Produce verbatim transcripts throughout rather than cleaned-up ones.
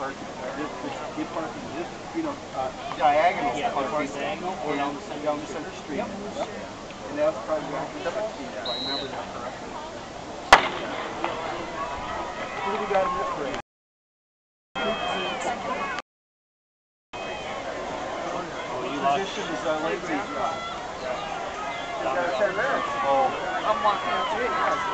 parking. This, this, this parking, this, you know, uh, diagonal. Yeah, parking. diagonal or down the center, down the center street. Yep. Yep. And that's probably after sixteen, if I remember that correctly. What do we got in this grade? Position is uh, Lake's job. You got ten minutes. Oh. I'm walking out to it.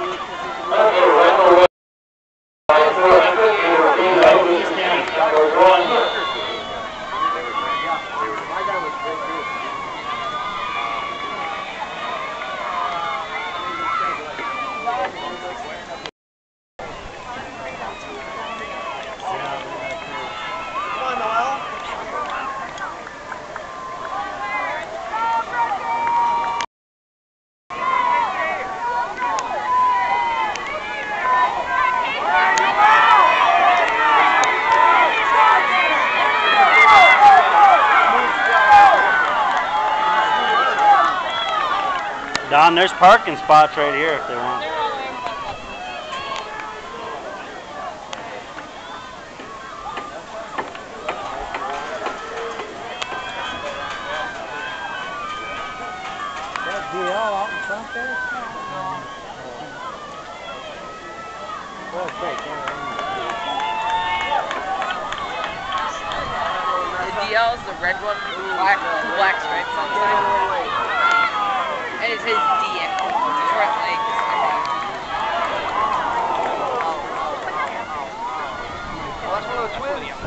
Don, there's parking spots right here if they want. That D L out in front there? Well, great. The D L is the red one with the black, black stripes on the side. And it says D L, Detroit Lakes. Well, that's one of the twins. You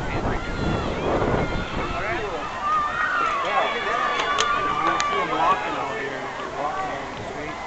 see them walking over here, walking over the street.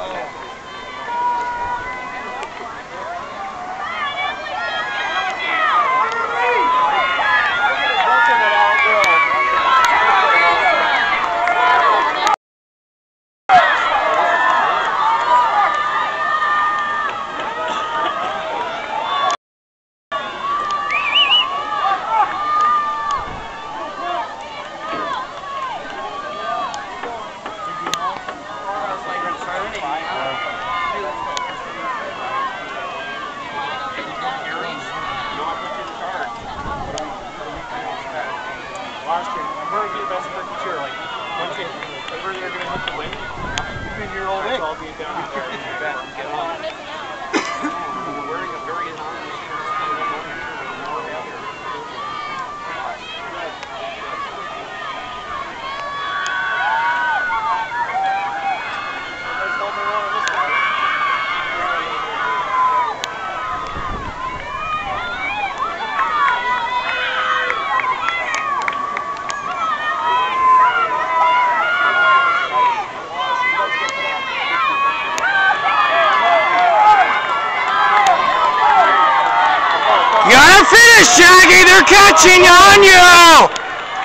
Shaggy, they're catching on you!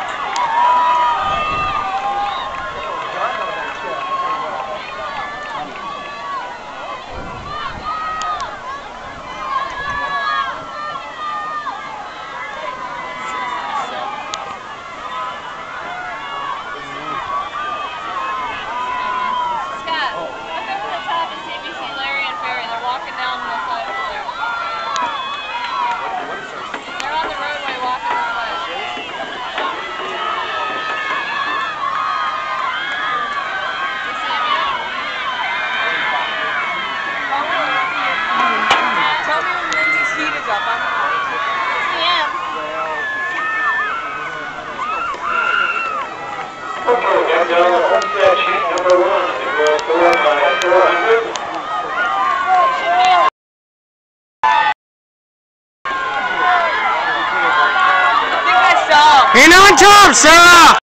In on top, Sarah!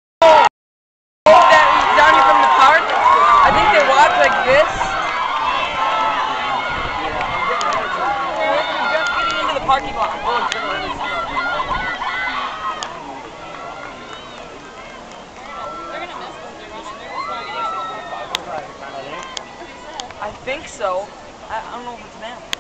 Down here from the park, I think they walk like this. They're just getting into the parking lot. They're gonna miss what they're running. They're just not getting. I think so. I, I don't know if it's them.